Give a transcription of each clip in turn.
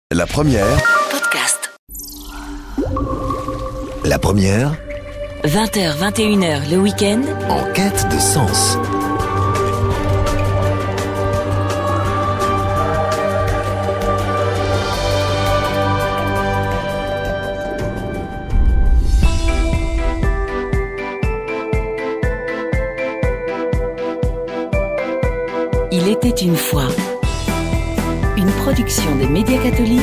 La première. Podcast. La première. 20h, 21h, le week-end. En quête de sens. Il était une fois. Une production des médias catholiques.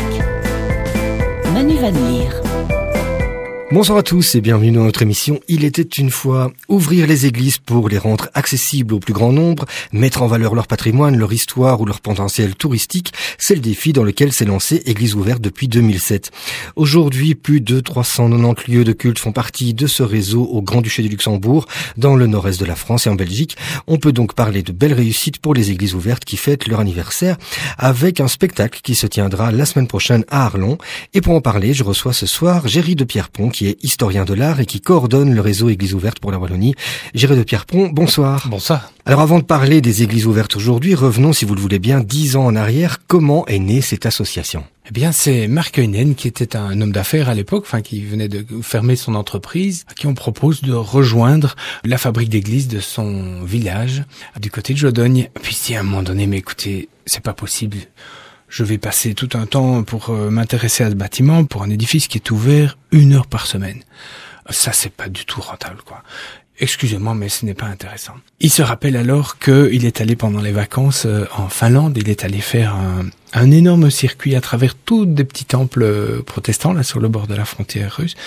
Manu Van Leer. Bonsoir à tous et bienvenue dans notre émission Il était une fois. Ouvrir les églises pour les rendre accessibles au plus grand nombre, mettre en valeur leur patrimoine, leur histoire ou leur potentiel touristique, c'est le défi dans lequel s'est lancée Église ouverte depuis 2007. Aujourd'hui, plus de 390 lieux de culte font partie de ce réseau au Grand-Duché du Luxembourg, dans le nord-est de la France et en Belgique. On peut donc parler de belles réussites pour les églises ouvertes qui fêtent leur anniversaire avec un spectacle qui se tiendra la semaine prochaine à Arlon. Et pour en parler, je reçois ce soir Géry de Pierrepont, qui est historien de l'art et qui coordonne le réseau Église ouverte pour la Wallonie. Géry de Pierrepont, bonsoir. Bonsoir. Alors avant de parler des églises ouvertes aujourd'hui, revenons, si vous le voulez bien, 10 ans en arrière. Comment est née cette association ? Eh bien, c'est Marc Heinen, qui était un homme d'affaires à l'époque, qui venait de fermer son entreprise, à qui on propose de rejoindre la fabrique d'églises de son village, du côté de Jodogne. Puis il dit à un moment donné, mais écoutez, c'est pas possible. Je vais passer tout un temps pour m'intéresser à ce bâtiment, pour un édifice qui est ouvert 1 heure par semaine. Ça, c'est pas du tout rentable, quoi. Excusez-moi, mais ce n'est pas intéressant. Il se rappelle alors qu'il est allé pendant les vacances en Finlande. Il est allé faire un énorme circuit à travers tous des petits temples protestants, là, sur le bord de la frontière russe.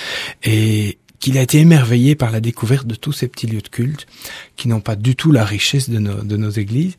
Et qu'il a été émerveillé par la découverte de tous ces petits lieux de culte qui n'ont pas du tout la richesse de nos églises.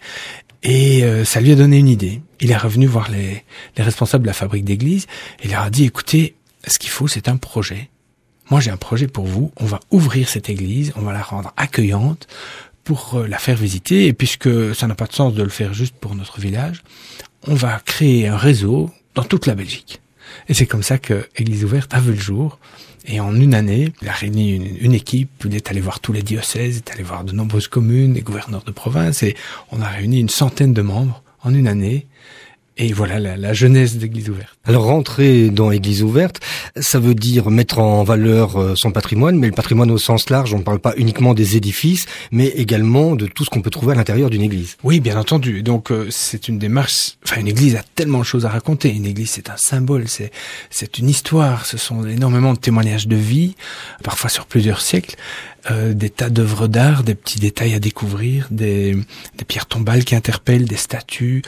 Et ça lui a donné une idée. Il est revenu voir les responsables de la fabrique d'églises et il leur a dit, écoutez, ce qu'il faut, c'est un projet. Moi, j'ai un projet pour vous. On va ouvrir cette église, on va la rendre accueillante pour la faire visiter. Et puisque ça n'a pas de sens de le faire juste pour notre village, on va créer un réseau dans toute la Belgique. Et c'est comme ça que Église ouverte a vu le jour. Et en 1 année, il a réuni une équipe, il est allé voir tous les diocèses, il est allé voir de nombreuses communes, des gouverneurs de province, et on a réuni 100 de membres en 1 année. Et voilà la jeunesse d'Église ouverte. Alors rentrer dans Église ouverte, ça veut dire mettre en valeur son patrimoine, mais le patrimoine au sens large, on ne parle pas uniquement des édifices, mais également de tout ce qu'on peut trouver à l'intérieur d'une église. Oui, bien entendu. Donc c'est une démarche, une église a tellement de choses à raconter. Une église, c'est un symbole, c'est une histoire, ce sont énormément de témoignages de vie, parfois sur plusieurs siècles. Des tas d'œuvres d'art, des petits détails à découvrir, des pierres tombales qui interpellent, des statues,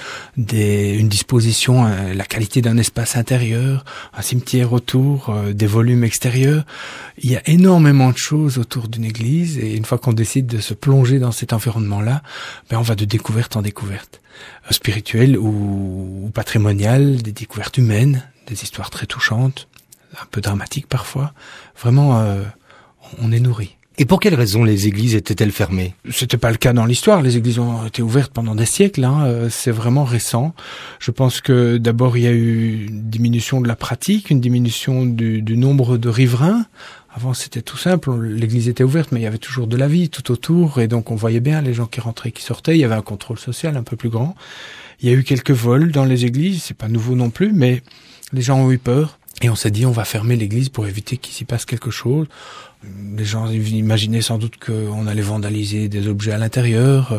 une disposition, la qualité d'un espace intérieur, un cimetière autour, des volumes extérieurs. Il y a énormément de choses autour d'une église et une fois qu'on décide de se plonger dans cet environnement-là, on va de découverte en découverte, spirituelle ou patrimoniale, des découvertes humaines, des histoires très touchantes, un peu dramatiques parfois. Vraiment, on est nourri. Et pour quelles raisons les églises étaient-elles fermées ? C'était pas le cas dans l'histoire. Les églises ont été ouvertes pendant des siècles. C'est vraiment récent. Je pense que d'abord il y a eu une diminution de la pratique, une diminution du nombre de riverains. Avant c'était tout simple. L'église était ouverte, mais il y avait toujours de la vie tout autour, et donc on voyait bien les gens qui rentraient, qui sortaient. Il y avait un contrôle social un peu plus grand. Il y a eu quelques vols dans les églises. C'est pas nouveau non plus, mais les gens ont eu peur. Et on s'est dit, on va fermer l'église pour éviter qu'il s'y passe quelque chose. Les gens imaginaient sans doute qu'on allait vandaliser des objets à l'intérieur.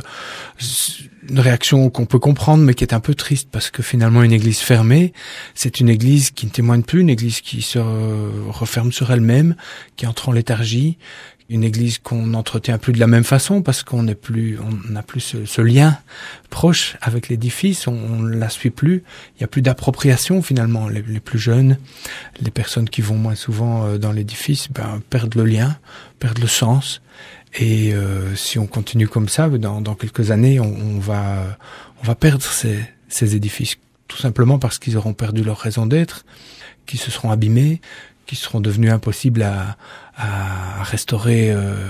Une réaction qu'on peut comprendre, mais qui est un peu triste, parce que finalement, une église fermée, c'est une église qui ne témoigne plus, une église qui se referme sur elle-même, qui entre en léthargie, une église qu'on n'entretient plus de la même façon, parce qu'on n'a plus ce lien proche avec l'édifice, on ne la suit plus, il n'y a plus d'appropriation finalement. Les plus jeunes, les personnes qui vont moins souvent dans l'édifice, perdent le lien, perdent le sens. Et si on continue comme ça, dans quelques années, on va perdre ces édifices, tout simplement parce qu'ils auront perdu leur raison d'être, qu'ils se seront abîmés, qui seront devenus impossibles à restaurer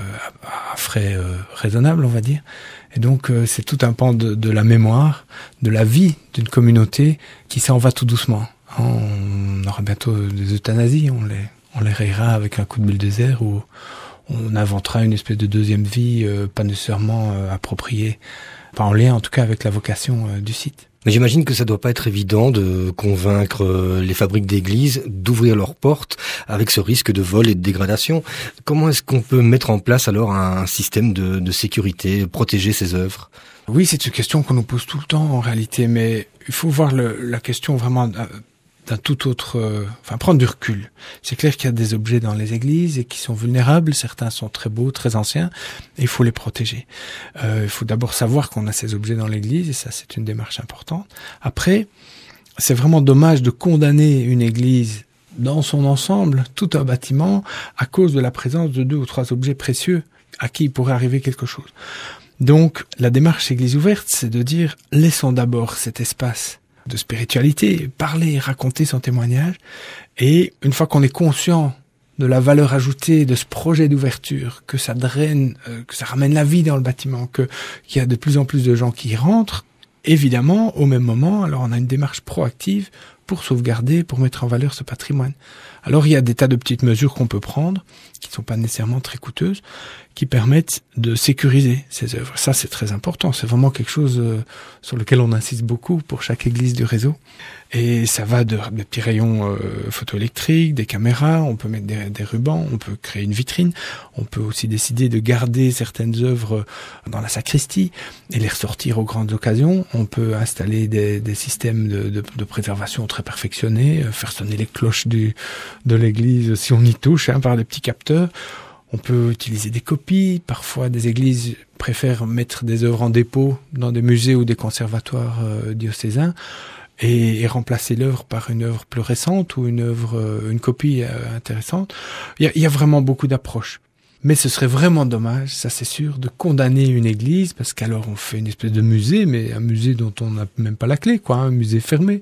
à frais raisonnables, on va dire. Et donc c'est tout un pan de la mémoire, de la vie d'une communauté qui s'en va tout doucement. On aura bientôt des euthanasies, on les rayera avec un coup de bulldozer, ou on inventera une espèce de deuxième vie pas nécessairement appropriée, pas en lien en tout cas avec la vocation du site. Mais j'imagine que ça doit pas être évident de convaincre les fabriques d'églises d'ouvrir leurs portes avec ce risque de vol et de dégradation. Comment est-ce qu'on peut mettre en place alors un système de sécurité, protéger ces œuvres? Oui, c'est une question qu'on nous pose tout le temps en réalité, mais il faut voir la question vraiment d'un tout autre, prendre du recul. C'est clair qu'il y a des objets dans les églises et qui sont vulnérables. Certains sont très beaux, très anciens, et il faut les protéger. Il faut d'abord savoir qu'on a ces objets dans l'église, et ça, c'est une démarche importante. Après, c'est vraiment dommage de condamner une église dans son ensemble, tout un bâtiment, à cause de la présence de 2 ou 3 objets précieux à qui il pourrait arriver quelque chose. Donc, la démarche Église ouverte, c'est de dire, laissons d'abord cet espace de spiritualité, parler, raconter son témoignage, et une fois qu'on est conscient de la valeur ajoutée de ce projet d'ouverture, que ça draine, que ça ramène la vie dans le bâtiment, qu'il y a de plus en plus de gens qui y rentrent, évidemment, au même moment, alors on a une démarche proactive pour sauvegarder, pour mettre en valeur ce patrimoine. Alors il y a des tas de petites mesures qu'on peut prendre, qui ne sont pas nécessairement très coûteuses, qui permettent de sécuriser ces œuvres. Ça, c'est très important. C'est vraiment quelque chose sur lequel on insiste beaucoup pour chaque église du réseau. Et ça va des petits rayons photoélectriques, des caméras, on peut mettre des rubans, on peut créer une vitrine, on peut aussi décider de garder certaines œuvres dans la sacristie et les ressortir aux grandes occasions. On peut installer des systèmes de préservation très perfectionnés, faire sonner les cloches de l'église si on y touche par des petits capteurs. On peut utiliser des copies. Parfois, des églises préfèrent mettre des œuvres en dépôt dans des musées ou des conservatoires diocésains et remplacer l'œuvre par une œuvre plus récente ou une copie intéressante. Il y a vraiment beaucoup d'approches. Mais ce serait vraiment dommage, ça c'est sûr, de condamner une église, parce qu'alors on fait une espèce de musée, mais un musée dont on n'a même pas la clé, un musée fermé.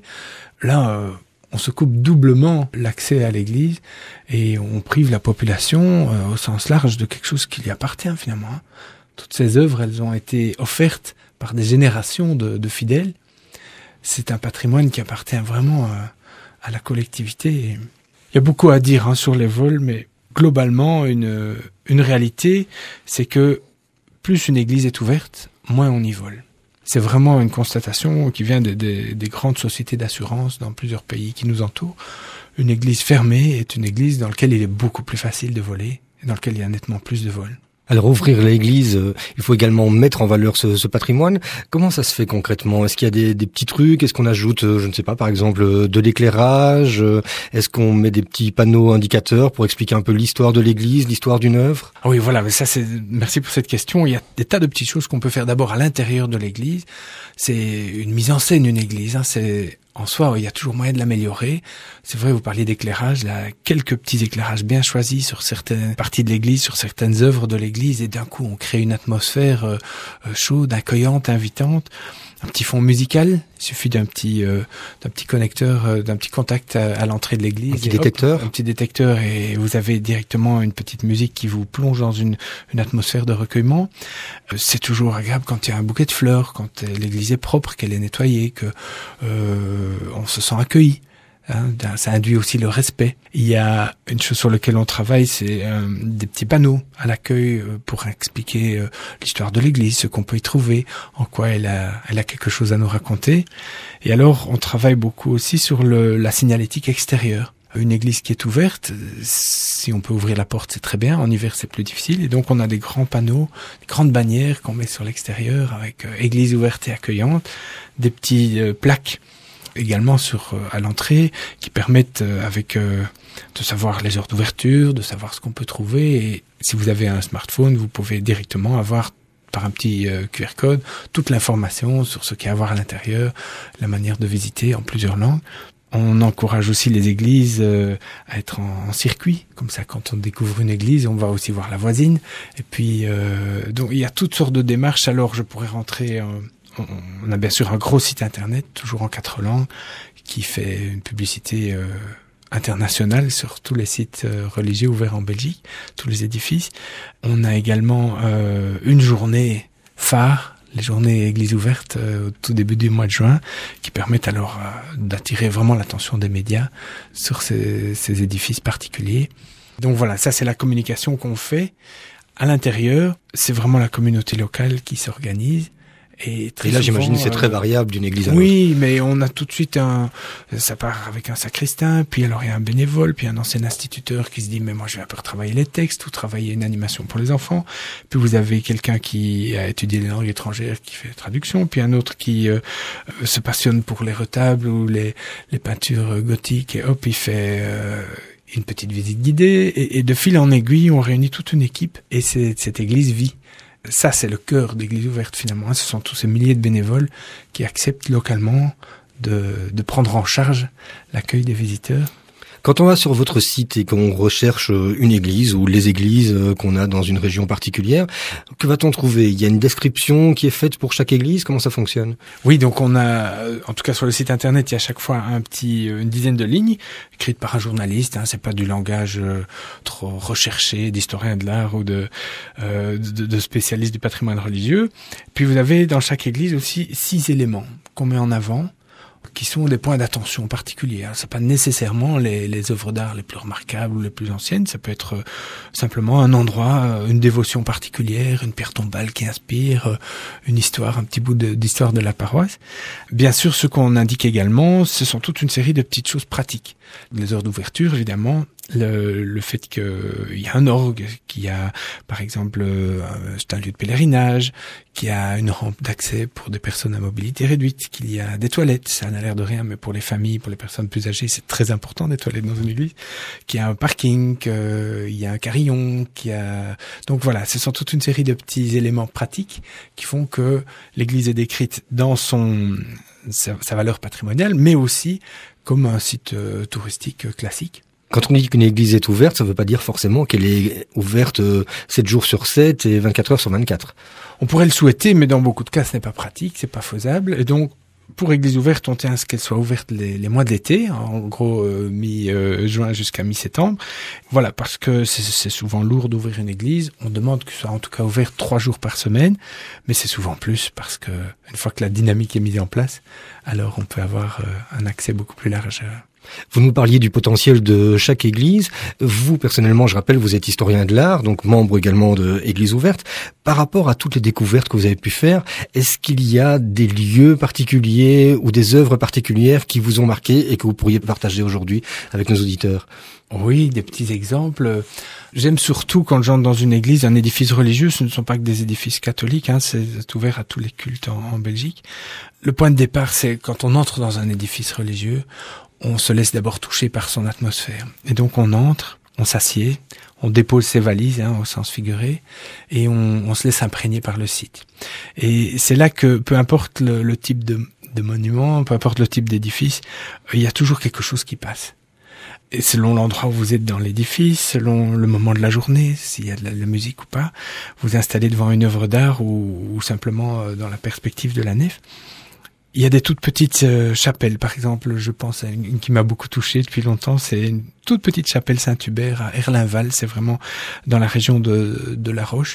Là, on se coupe doublement l'accès à l'église et on prive la population au sens large de quelque chose qui lui appartient finalement. Toutes ces œuvres, elles ont été offertes par des générations de fidèles. C'est un patrimoine qui appartient vraiment à la collectivité. Et il y a beaucoup à dire sur les vols, mais globalement, une réalité, c'est que plus une église est ouverte, moins on y vole. C'est vraiment une constatation qui vient des grandes sociétés d'assurance dans plusieurs pays qui nous entourent. Une église fermée est une église dans laquelle il est beaucoup plus facile de voler et dans laquelle il y a nettement plus de vols. Alors ouvrir l'église, il faut également mettre en valeur ce patrimoine. Comment ça se fait concrètement? Est-ce qu'il y a des petits trucs? Est-ce qu'on ajoute, je ne sais pas, par exemple, de l'éclairage? Est-ce qu'on met des petits panneaux indicateurs pour expliquer un peu l'histoire de l'église, l'histoire d'une œuvre? Ah oui, voilà, mais merci pour cette question. Il y a des tas de petites choses qu'on peut faire d'abord à l'intérieur de l'église. C'est une mise en scène, une église. En soi, il y a toujours moyen de l'améliorer. C'est vrai, vous parliez d'éclairage, là, quelques petits éclairages bien choisis sur certaines parties de l'église, sur certaines œuvres de l'église, et d'un coup, on crée une atmosphère chaude, accueillante, invitante. Un petit fond musical, il suffit d'un petit connecteur, d'un petit contact à l'entrée de l'église. Un petit détecteur, et vous avez directement une petite musique qui vous plonge dans une atmosphère de recueillement. C'est toujours agréable quand il y a un bouquet de fleurs, quand l'église est propre, qu'elle est nettoyée, que on se sent accueilli. Ça induit aussi le respect. Il y a une chose sur laquelle on travaille, c'est des petits panneaux à l'accueil pour expliquer l'histoire de l'église, ce qu'on peut y trouver, en quoi elle a quelque chose à nous raconter. Et alors, on travaille beaucoup aussi sur la signalétique extérieure. Une église qui est ouverte, si on peut ouvrir la porte, c'est très bien. En hiver, c'est plus difficile. Et donc, on a des grands panneaux, des grandes bannières qu'on met sur l'extérieur avec église ouverte et accueillante, des petits plaques également à l'entrée qui permettent de savoir les heures d'ouverture, de savoir ce qu'on peut trouver. Et si vous avez un smartphone, vous pouvez directement avoir par un petit QR code toute l'information sur ce qu'il y a à voir à l'intérieur, la manière de visiter en plusieurs langues. On encourage aussi les églises à être en circuit, comme ça quand on découvre une église, on va aussi voir la voisine. Et puis donc il y a toutes sortes de démarches. Alors je pourrais rentrer. On a bien sûr un gros site internet, toujours en 4 langues, qui fait une publicité internationale sur tous les sites religieux ouverts en Belgique, tous les édifices. On a également une journée phare, les journées églises ouvertes au tout début du mois de juin, qui permettent alors d'attirer vraiment l'attention des médias sur ces édifices particuliers. Donc voilà, ça c'est la communication qu'on fait. À l'intérieur, c'est vraiment la communauté locale qui s'organise. Et très Et là, souvent, j'imagine, c'est très variable d'une église à l'autre. Oui, mais on a tout de suite ça part avec un sacristain, puis alors il y a un bénévole, puis un ancien instituteur qui se dit, mais moi je vais un peu retravailler les textes, ou travailler une animation pour les enfants. Puis vous avez quelqu'un qui a étudié les langues étrangères, qui fait traduction, puis un autre qui se passionne pour les retables ou les peintures gothiques, et hop, il fait une petite visite guidée, et de fil en aiguille, on réunit toute une équipe, et cette église vit. Ça, c'est le cœur d'Église ouverte, finalement. Ce sont tous ces milliers de bénévoles qui acceptent localement de prendre en charge l'accueil des visiteurs. Quand on va sur votre site et qu'on recherche une église ou les églises qu'on a dans une région particulière, que va-t-on trouver? Il y a une description qui est faite pour chaque église? Comment ça fonctionne? Oui, donc on a, en tout cas sur le site internet, il y a à chaque fois une dizaine de lignes écrites par un journaliste. C'est pas du langage trop recherché d'historien de l'art ou de spécialistes du patrimoine religieux. Puis vous avez dans chaque église aussi 6 éléments qu'on met en avant, qui sont des points d'attention particuliers. C'est pas nécessairement les œuvres d'art les plus remarquables ou les plus anciennes. Ça peut être simplement un endroit, une dévotion particulière, une pierre tombale qui inspire, une histoire, un petit bout d'histoire de la paroisse. Bien sûr, ce qu'on indique également, ce sont toute une série de petites choses pratiques. Les heures d'ouverture, évidemment, le fait qu'il y a un orgue, qu'il y a, par exemple, c'est un lieu de pèlerinage, qu'il y a une rampe d'accès pour des personnes à mobilité réduite, qu'il y a des toilettes, ça n'a l'air de rien, mais pour les familles, pour les personnes plus âgées, c'est très important des toilettes dans une église, qu'il y a un parking, qu'il y a un carillon, donc voilà, ce sont toute une série de petits éléments pratiques qui font que l'église est décrite dans sa valeur patrimoniale, mais aussi comme un site touristique classique. Quand on dit qu'une église est ouverte, ça ne veut pas dire forcément qu'elle est ouverte 7 jours sur 7 et 24 heures sur 24. On pourrait le souhaiter, mais dans beaucoup de cas, ce n'est pas pratique, c'est pas faisable. Et donc, pour église ouverte, on tient à ce qu'elle soit ouverte les mois de l'été, en gros mi-juin jusqu'à mi-septembre. Voilà, parce que c'est souvent lourd d'ouvrir une église. On demande que ce soit en tout cas ouverte 3 jours par semaine, mais c'est souvent plus parce que une fois que la dynamique est mise en place, alors on peut avoir un accès beaucoup plus large. Vous nous parliez du potentiel de chaque église. Vous, personnellement, je rappelle, vous êtes historien de l'art, donc membre également de Église ouverte. Par rapport à toutes les découvertes que vous avez pu faire, est-ce qu'il y a des lieux particuliers ou des œuvres particulières qui vous ont marqué et que vous pourriez partager aujourd'hui avec nos auditeurs? Oui, des petits exemples. J'aime surtout quand j'entre dans une église, un édifice religieux, ce ne sont pas que des édifices catholiques, c'est ouvert à tous les cultes en Belgique. Le point de départ, c'est quand on entre dans un édifice religieux, on se laisse d'abord toucher par son atmosphère. Et donc on entre, on s'assied, on dépose ses valises, au sens figuré, et on se laisse imprégner par le site. Et c'est là que, peu importe le type de monument, peu importe le type d'édifice, il y a toujours quelque chose qui passe. Et selon l'endroit où vous êtes dans l'édifice, selon le moment de la journée, s'il y a de la musique ou pas, vous installez devant une œuvre d'art ou simplement dans la perspective de la nef. Il y a des toutes petites chapelles, par exemple, je pense à une qui m'a beaucoup touché depuis longtemps, c'est une toute petite chapelle Saint-Hubert à Erlinval, c'est vraiment dans la région de La Roche.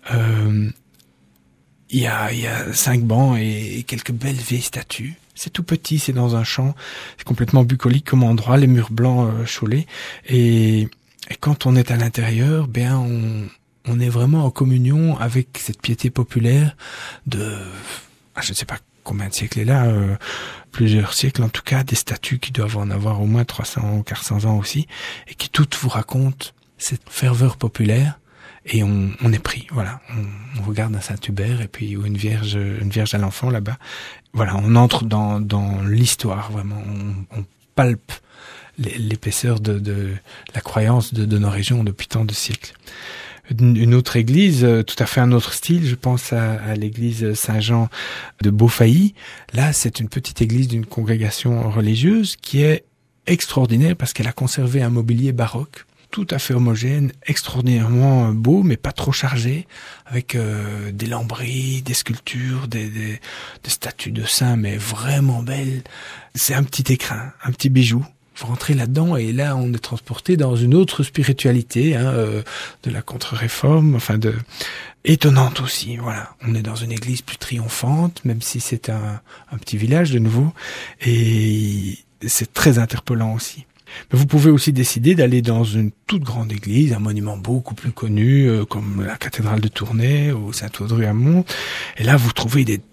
Il y a 5 bancs et quelques belles vieilles statues. C'est tout petit, c'est dans un champ, c'est complètement bucolique comme endroit, les murs blancs chaulés. Et quand on est à l'intérieur, on est vraiment en communion avec cette piété populaire je ne sais pas combien de siècles est là, plusieurs siècles en tout cas, des statues qui doivent en avoir au moins 300 ou 400 ans aussi, et qui toutes vous racontent cette ferveur populaire, et on est pris, voilà. On regarde un Saint-Hubert, et puis une vierge à l'enfant là-bas. Voilà, on entre dans l'histoire, vraiment, on palpe l'épaisseur de la croyance de nos régions depuis tant de siècles. Une autre église, tout à fait un autre style, je pense à l'église Saint-Jean de Beaufailly. Là, c'est une petite église d'une congrégation religieuse qui est extraordinaire parce qu'elle a conservé un mobilier baroque, tout à fait homogène, extraordinairement beau, mais pas trop chargé, avec des lambris, des sculptures, des statues de saints, mais vraiment belles. C'est un petit écrin, un petit bijou. Vous rentrez là-dedans et là on est transporté dans une autre spiritualité de la contre-réforme, étonnante aussi. Voilà, on est dans une église plus triomphante, même si c'est un petit village de nouveau, et c'est très interpellant aussi. Mais vous pouvez aussi décider d'aller dans une toute grande église, un monument beaucoup plus connu, comme la cathédrale de Tournai ou Saint-Audru-Hamont. Et là, vous trouvez des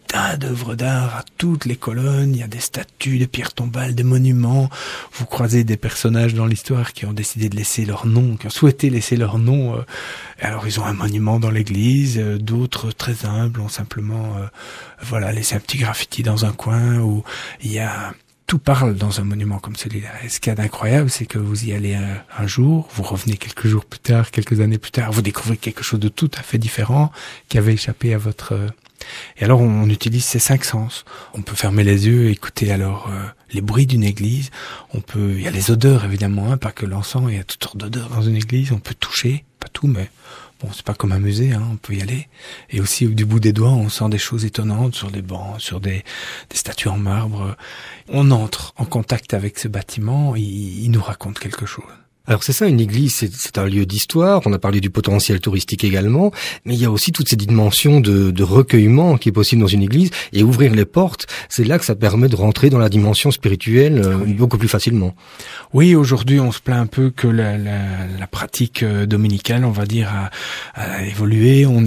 tas d'œuvres d'art à toutes les colonnes, il y a des statues, des pierres tombales, des monuments. Vous croisez des personnages dans l'histoire qui ont décidé de laisser leur nom, qui ont souhaité laisser leur nom. Alors ils ont un monument dans l'église, d'autres très humbles ont simplement laissé un petit graffiti dans un coin où il y a... Tout parle dans un monument comme celui-là. Et ce qu'il y a d'incroyable, c'est que vous y allez un jour, vous revenez quelques jours plus tard, quelques années plus tard, vous découvrez quelque chose de tout à fait différent qui avait échappé à votre... Et alors on utilise ces 5 sens. On peut fermer les yeux, écouter alors les bruits d'une église. Il y a les odeurs évidemment, pas que l'encens, il y a toutes sortes d'odeurs dans une église. On peut toucher, pas tout, mais bon, c'est pas comme un musée, on peut y aller. Et aussi, du bout des doigts, on sent des choses étonnantes sur les bancs, sur des statues en marbre. On entre en contact avec ce bâtiment, il nous raconte quelque chose. Alors c'est ça, une église, c'est un lieu d'histoire, on a parlé du potentiel touristique également, mais il y a aussi toutes ces dimensions de recueillement qui est possible dans une église, et ouvrir les portes, c'est là que ça permet de rentrer dans la dimension spirituelle beaucoup plus facilement. Oui, aujourd'hui on se plaint un peu que la pratique dominicale, on va dire, a évolué, on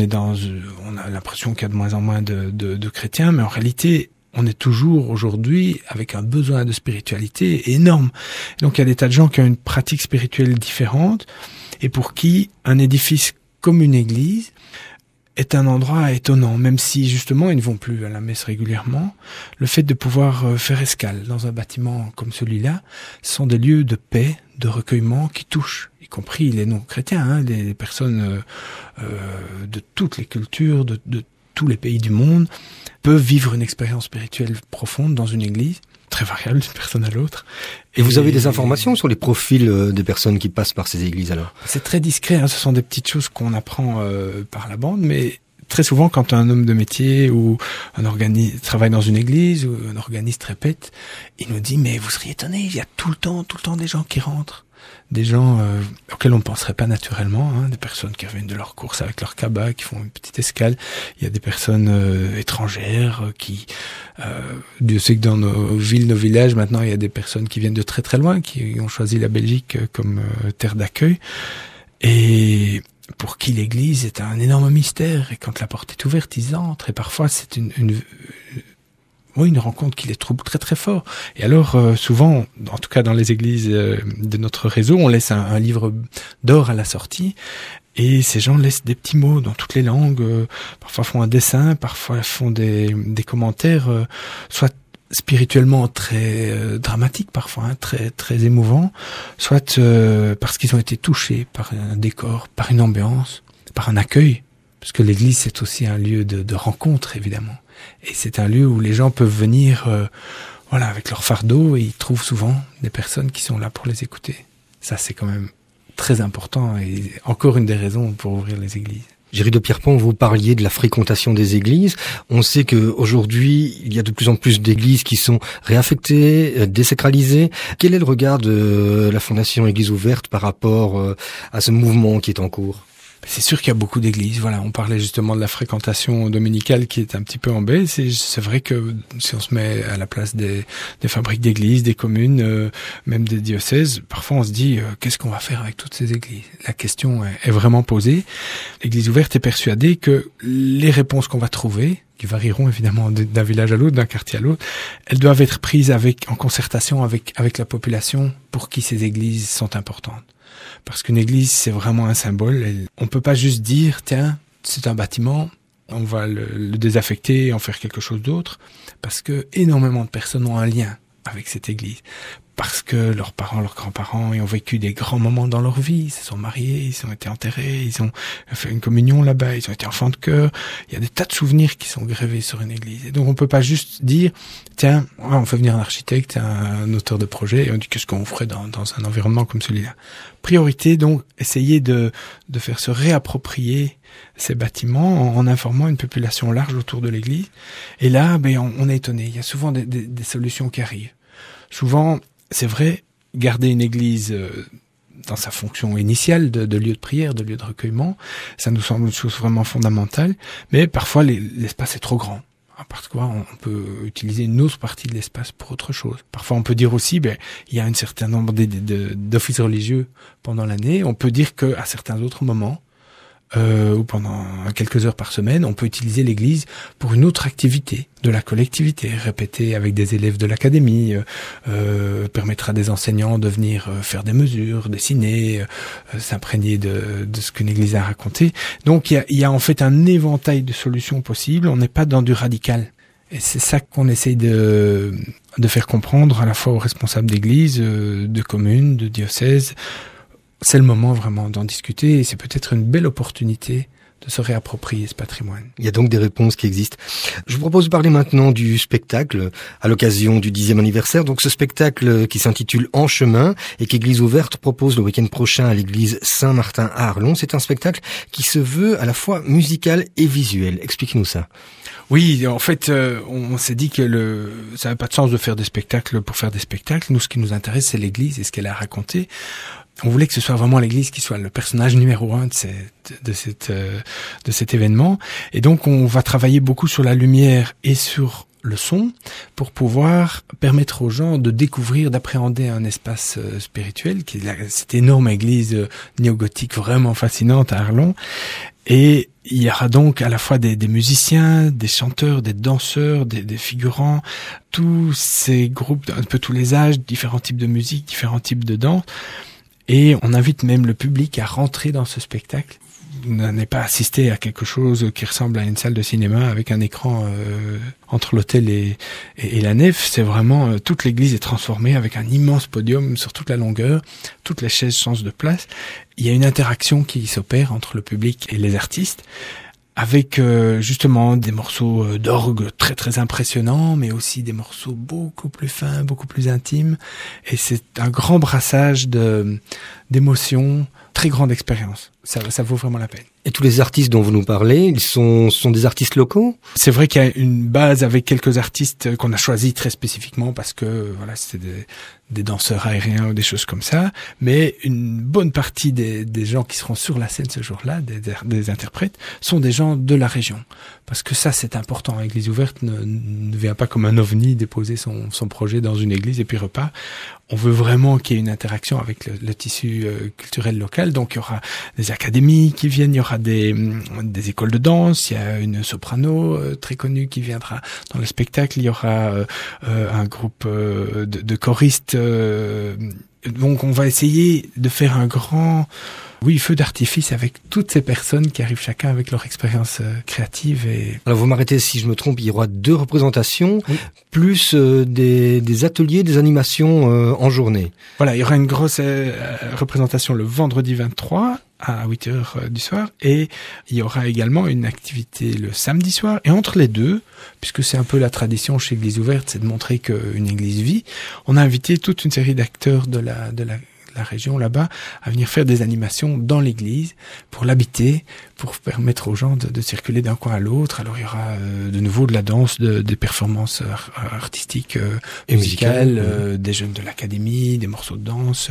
a l'impression qu'il y a de moins en moins de chrétiens, mais en réalité... On est toujours aujourd'hui avec un besoin de spiritualité énorme. Donc il y a des tas de gens qui ont une pratique spirituelle différente et pour qui un édifice comme une église est un endroit étonnant, même si justement ils ne vont plus à la messe régulièrement. Le fait de pouvoir faire escale dans un bâtiment comme celui-là, ce sont des lieux de paix, de recueillement qui touchent, y compris les non-chrétiens, les personnes de toutes les cultures, de tous les pays du monde, peuvent vivre une expérience spirituelle profonde dans une église, très variable d'une personne à l'autre. Et vous avez des informations sur les profils des personnes qui passent par ces églises alors? C'est très discret, ce sont des petites choses qu'on apprend par la bande, mais très souvent quand un homme de métier ou un organiste travaille dans une église ou un organiste répète, il nous dit mais vous seriez étonné, il y a tout le temps des gens qui rentrent. Des gens auxquels on ne penserait pas naturellement, des personnes qui reviennent de leur course avec leur cabas, qui font une petite escale. Il y a des personnes étrangères qui... Dieu sait que dans nos villes, nos villages, maintenant, il y a des personnes qui viennent de très très loin, qui ont choisi la Belgique comme terre d'accueil. Et pour qui l'église est un énorme mystère. Et quand la porte est ouverte, ils entrent. Et parfois, c'est une rencontre qui les trouble très très fort. Et alors, souvent, en tout cas dans les églises de notre réseau, on laisse un livre d'or à la sortie, et ces gens laissent des petits mots dans toutes les langues, parfois font un dessin, parfois font des commentaires, soit spirituellement très dramatiques parfois, très très émouvants, soit parce qu'ils ont été touchés par un décor, par une ambiance, par un accueil, parce que l'église c'est aussi un lieu de rencontre évidemment. Et c'est un lieu où les gens peuvent venir avec leur fardeau et ils trouvent souvent des personnes qui sont là pour les écouter. Ça, c'est quand même très important et encore une des raisons pour ouvrir les églises. Géry de Pierrepont, vous parliez de la fréquentation des églises. On sait qu'aujourd'hui, il y a de plus en plus d'églises qui sont réaffectées, désacralisées. Quel est le regard de la Fondation Église Ouverte par rapport à ce mouvement qui est en cours ? C'est sûr qu'il y a beaucoup d'églises. On parlait justement de la fréquentation dominicale qui est un petit peu en baisse. Et c'est vrai que si on se met à la place des fabriques d'églises, des communes, même des diocèses, parfois on se dit qu'est-ce qu'on va faire avec toutes ces églises ? La question est vraiment posée. L'Église ouverte est persuadée que les réponses qu'on va trouver, qui varieront évidemment d'un village à l'autre, d'un quartier à l'autre, elles doivent être prises en concertation avec la population pour qui ces églises sont importantes. Parce qu'une église, c'est vraiment un symbole. On peut pas juste dire, tiens, c'est un bâtiment, on va le désaffecter et en faire quelque chose d'autre. Parce que énormément de personnes ont un lien avec cette église. Parce que leurs parents, leurs grands-parents, ils ont vécu des grands moments dans leur vie. Ils se sont mariés, ils ont été enterrés, ils ont fait une communion là-bas, ils ont été enfants de cœur. Il y a des tas de souvenirs qui sont gravés sur une église. Et donc on peut pas juste dire, tiens, on fait venir un architecte, un auteur de projet, et on dit qu'est-ce qu'on ferait dans un environnement comme celui-là. Priorité, donc, essayer de faire se réapproprier ces bâtiments en informant une population large autour de l'église. Et là, on est étonné. Il y a souvent des solutions qui arrivent. Souvent, c'est vrai, garder une église dans sa fonction initiale de lieu de prière, de lieu de recueillement, ça nous semble une chose vraiment fondamentale, mais parfois l'espace est trop grand. Parce qu'on peut utiliser une autre partie de l'espace pour autre chose. Parfois, on peut dire aussi, il y a un certain nombre d'offices religieux pendant l'année. On peut dire qu'à certains autres moments, ou pendant quelques heures par semaine, on peut utiliser l'église pour une autre activité de la collectivité, répéter avec des élèves de l'académie, permettre à des enseignants de venir faire des mesures, dessiner, s'imprégner de ce qu'une église a raconté. Donc il y a en fait un éventail de solutions possibles, on n'est pas dans du radical. Et c'est ça qu'on essaye de faire comprendre à la fois aux responsables d'église, de communes, de diocèses. C'est le moment vraiment d'en discuter et c'est peut-être une belle opportunité de se réapproprier ce patrimoine. Il y a donc des réponses qui existent. Je vous propose de parler maintenant du spectacle à l'occasion du 10e anniversaire. Donc ce spectacle qui s'intitule En chemin et qu'Église ouverte propose le week-end prochain à l'église Saint-Martin à Arlon. C'est un spectacle qui se veut à la fois musical et visuel. Expliquez-nous ça. Oui, en fait, on s'est dit que ça n'a pas de sens de faire des spectacles pour faire des spectacles. Nous, ce qui nous intéresse, c'est l'église et ce qu'elle a raconté. On voulait que ce soit vraiment l'église qui soit le personnage numéro 1 de cet événement. Et donc, on va travailler beaucoup sur la lumière et sur le son pour pouvoir permettre aux gens de découvrir, d'appréhender un espace spirituel qui est cette énorme église néo-gothique vraiment fascinante à Arlon. Et il y aura donc à la fois des musiciens, des chanteurs, des danseurs, des figurants, tous ces groupes, un peu tous les âges, différents types de musique, différents types de danse. Et on invite même le public à rentrer dans ce spectacle. Vous n'avez pas assisté à quelque chose qui ressemble à une salle de cinéma avec un écran entre l'autel et la nef. C'est vraiment toute l'église est transformée avec un immense podium sur toute la longueur. Toutes les chaises changent de place. Il y a une interaction qui s'opère entre le public et les artistes, avec justement des morceaux d'orgue très très impressionnants, mais aussi des morceaux beaucoup plus fins, beaucoup plus intimes. Et c'est un grand brassage d'émotions, très grande expérience. Ça vaut vraiment la peine. Et tous les artistes dont vous nous parlez, ils sont des artistes locaux ? C'est vrai qu'il y a une base avec quelques artistes qu'on a choisis très spécifiquement parce que voilà, c'était des danseurs aériens ou des choses comme ça. Mais une bonne partie des gens qui seront sur la scène ce jour-là, des interprètes, sont des gens de la région. Parce que ça, c'est important. L'église ouverte ne vient pas comme un ovni déposer son projet dans une église et puis repart. On veut vraiment qu'il y ait une interaction avec le tissu culturel local. Donc, il y aura des académies qui viennent, il y aura des écoles de danse, il y a une soprano très connue qui viendra dans le spectacle, il y aura un groupe de choristes. Donc, on va essayer de faire un grand feu d'artifice avec toutes ces personnes qui arrivent chacun avec leur expérience créative. Alors vous m'arrêtez si je me trompe, il y aura 2 représentations, oui, plus des ateliers, des animations en journée. Voilà, il y aura une grosse représentation le vendredi 23 à 8h du soir, et il y aura également une activité le samedi soir. Et entre les deux, puisque c'est un peu la tradition chez Église ouverte, c'est de montrer qu'une église vit, on a invité toute une série d'acteurs de la région là-bas à venir faire des animations dans l'église pour l'habiter, pour permettre aux gens de circuler d'un coin à l'autre. Alors il y aura de nouveau de la danse, des performances artistiques et musicales, des jeunes de l'académie, des morceaux de danse,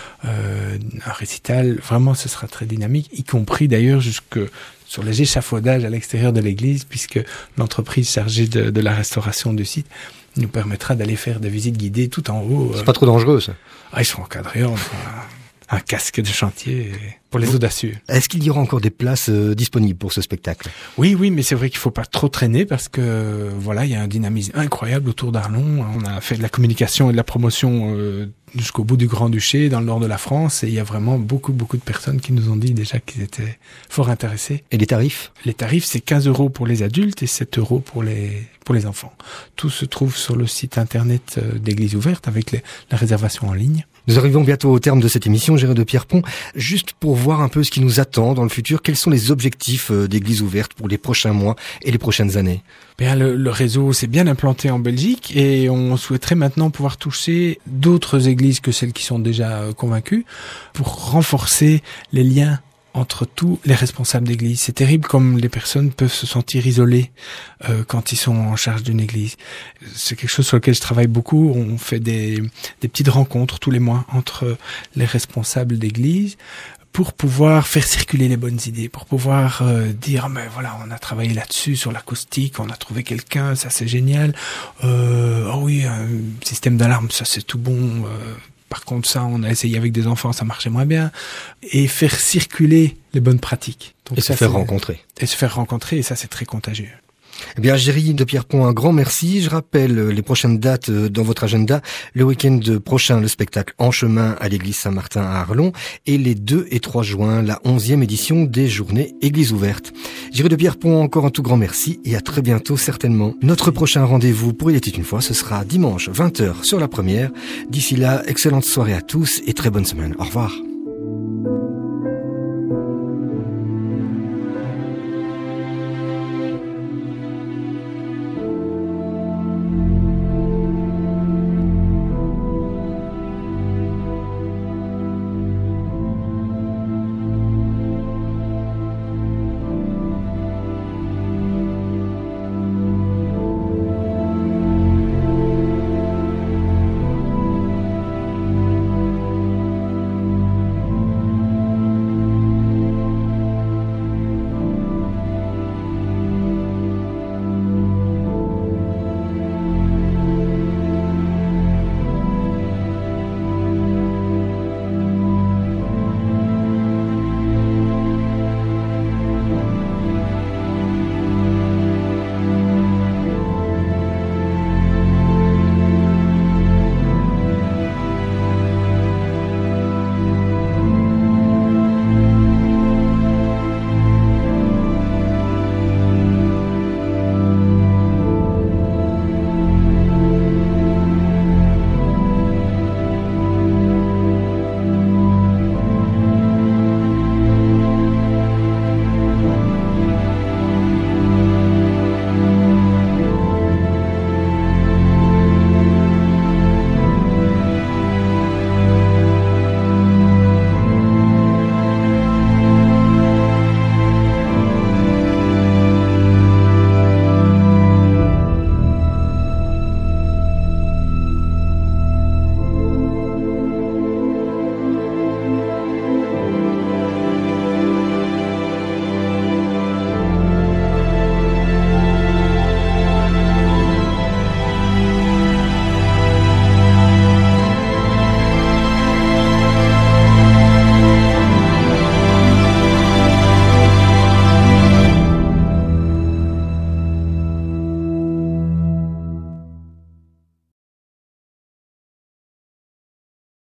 un récital. Vraiment, ce sera très dynamique, y compris d'ailleurs jusque sur les échafaudages à l'extérieur de l'église, puisque l'entreprise chargée de la restauration du site nous permettra d'aller faire des visites guidées tout en haut. C'est pas trop dangereux, ça? Ils seront encadrés, on un casque de chantier pour les audacieux. Est-ce qu'il y aura encore des places disponibles pour ce spectacle? Oui, mais c'est vrai qu'il faut pas trop traîner parce que voilà, il y a un dynamisme incroyable autour d'Arlon. On a fait de la communication et de la promotion jusqu'au bout du Grand-Duché, dans le nord de la France, et il y a vraiment beaucoup de personnes qui nous ont dit déjà qu'ils étaient fort intéressés. Et les tarifs? Les tarifs, c'est 15 € pour les adultes et 7 € pour les enfants. Tout se trouve sur le site internet d'Église ouverte avec la réservation en ligne. Nous arrivons bientôt au terme de cette émission, Gérard de Pierrepont. Juste pour voir un peu ce qui nous attend dans le futur, quels sont les objectifs d'Église ouverte pour les prochains mois et les prochaines années? Bien, le réseau s'est bien implanté en Belgique et on souhaiterait maintenant pouvoir toucher d'autres églises que celles qui sont déjà convaincues pour renforcer les liens entre tous les responsables d'église. C'est terrible comme les personnes peuvent se sentir isolées quand ils sont en charge d'une église. C'est quelque chose sur lequel je travaille beaucoup. On fait des petites rencontres tous les mois entre les responsables d'église pour pouvoir faire circuler les bonnes idées, pour pouvoir dire mais voilà, on a travaillé là-dessus sur l'acoustique, on a trouvé quelqu'un, ça c'est génial. Oh oui, un système d'alarme, ça c'est tout bon. Par contre, ça, on a essayé avec des enfants, ça marchait moins bien. Et faire circuler les bonnes pratiques. Donc et se faire rencontrer. Et se faire rencontrer, et ça, c'est très contagieux. Eh bien, Géry de Pierrepont, un grand merci. Je rappelle les prochaines dates dans votre agenda. Le week-end prochain, le spectacle En chemin à l'église Saint-Martin à Arlon. Et les 2 et 3 juin, la 11e édition des Journées Église ouverte. Géry de Pierrepont, encore un tout grand merci et à très bientôt certainement. Notre prochain rendez-vous pour Il était une fois, ce sera dimanche 20h sur la première. D'ici là, excellente soirée à tous et très bonne semaine. Au revoir.